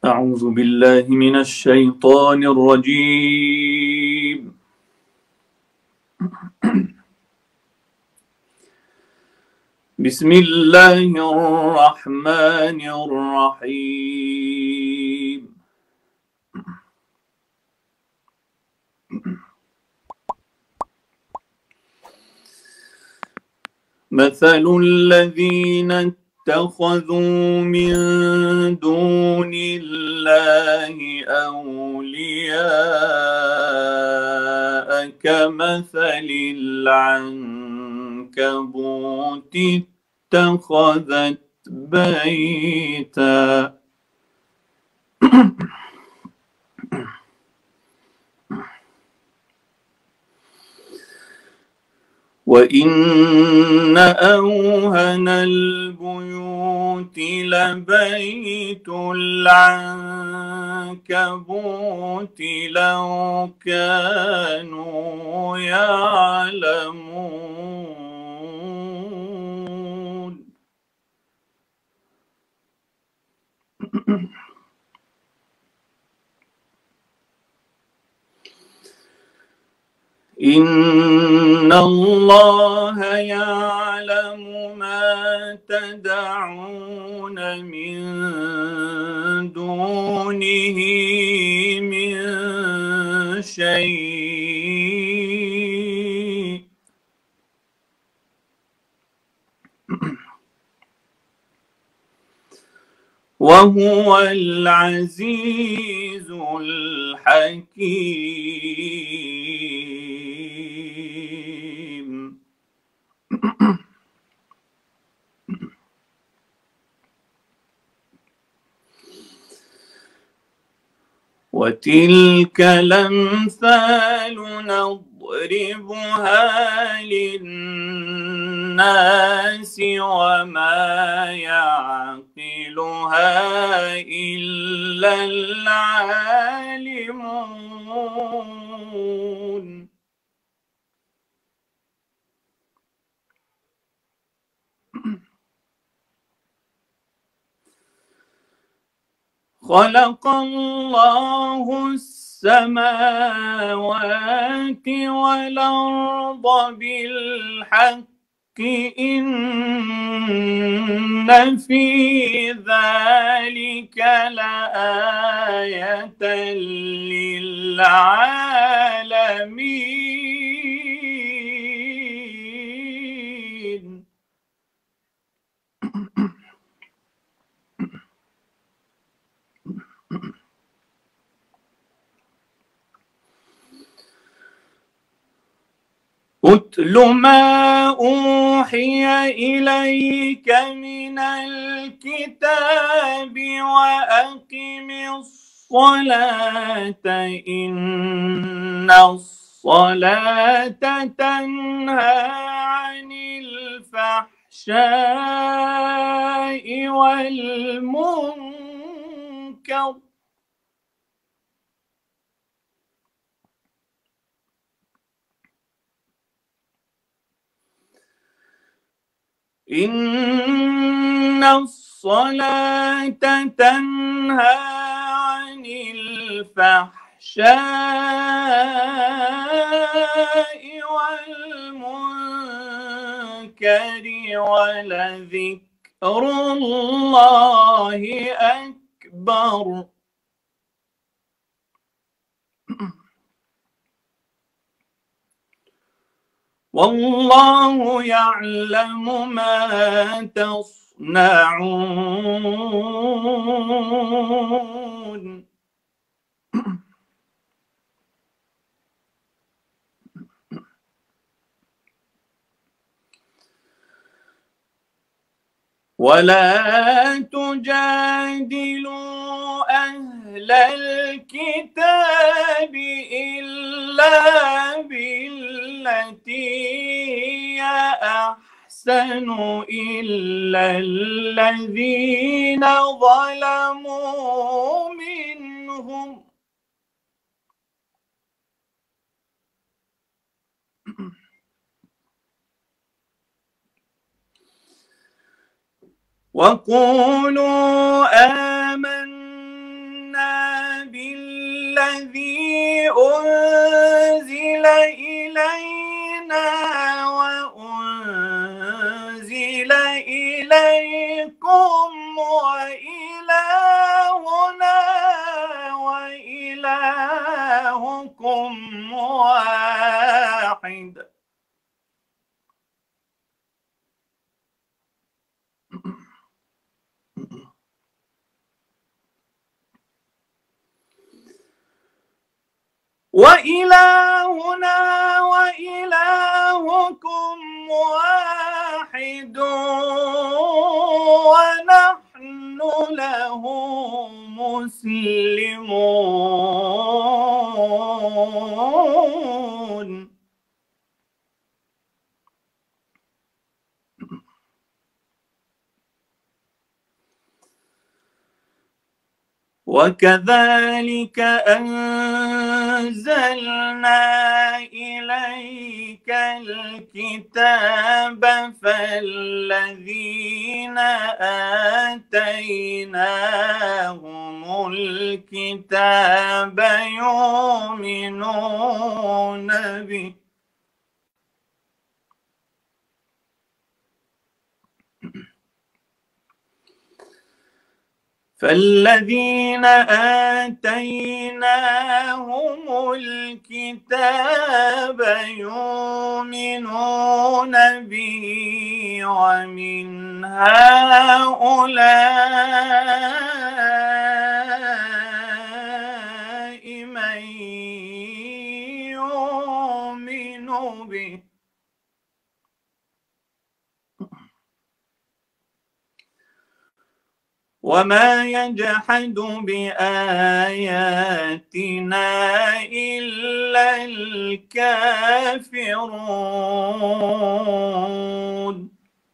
أعوذ بالله من الشيطان الرجيم. بسم الله الرحمن الرحيم. مثل الذين اتخذوا من دون الله أولياء كمثل العنكبوت اتخذت بيتا وإن أوهن البيوت لبيت العنكبوت لو كانوا يعلمون. إن الله يعلم ما تدعون من دونه من شيء وهو العزيز الحكيم. وتلك الأمثال نضربها للناس وما يعقلها إلا العالمون. خلق الله السماوات والأرض بالحق إن في ذلك لآية للعالمين. أتل ما أوحي إليك من الكتاب وأقم الصلاة إن الصلاة تنهى عن الفحشاء والمنكر إن الصلاة تنهى عن الفحشاء والمنكر ولذكر الله أكبر. والله يعلم ما تصنعون. ولا تجادلوا أهل الكتاب إلا بالتي هي أحسن إلا الذين ظلموا منهم وقولوا آمنا وإلهنا وإلهكم واحد ونحن له مسلمون. وكذلك أنزلنا إليك الكتاب فالذين آتيناهم الكتاب يؤمنون به فالذين آتيناهم الكتاب يؤمنون به ومن هؤلاء من يؤمن به وما يجحد بآياتنا إلا الكافرون.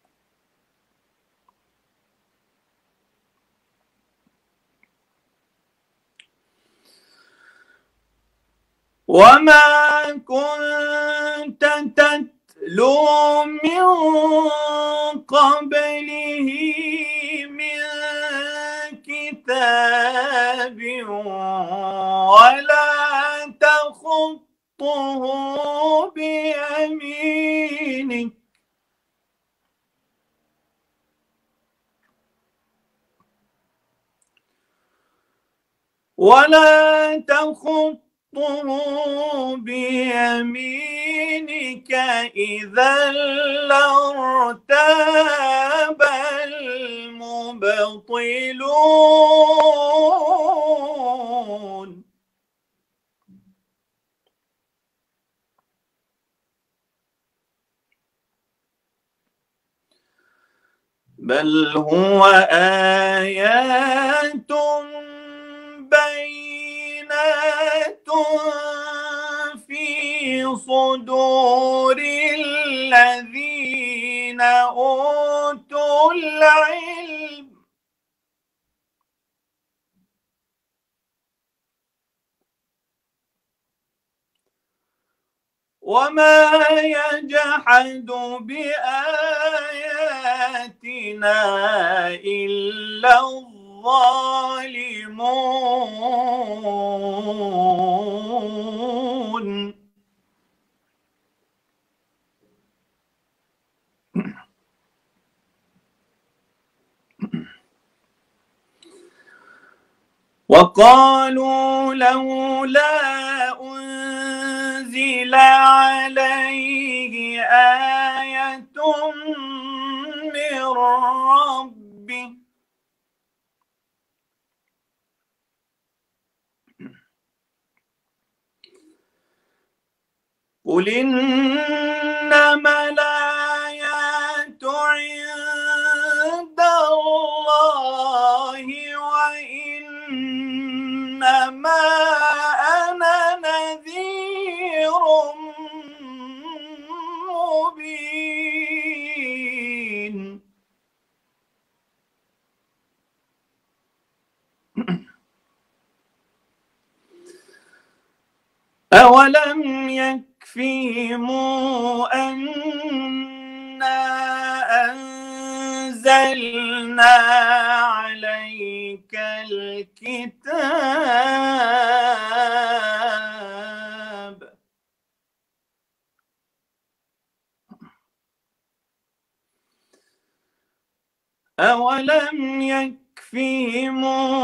وما كنت تتلو من قبله من كتاب ولا تخطه بيمينك إذا لارتاب المبطلون. بل هو آيات بينات في صدور الذين أوتوا العلم وما يجحد بآياتنا إلا الظالمون. وقالوا لولا أنزل عليه آية من ربه قل إنما الآيات عند الله وإنما أنا نذير مبين. أولم يكفهم أنا أنزلنا عليك الكتاب أولم يكفهم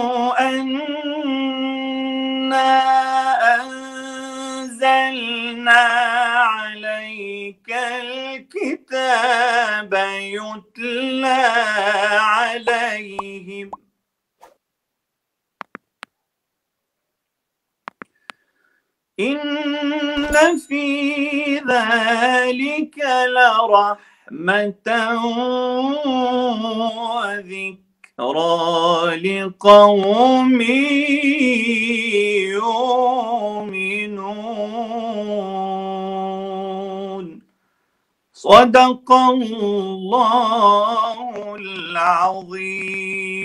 أنا أنزلنا عليك الكتاب يتلى عليهم إن في ذلك لرحمة وذكرى لقوم يؤمنون. صدق الله العظيم.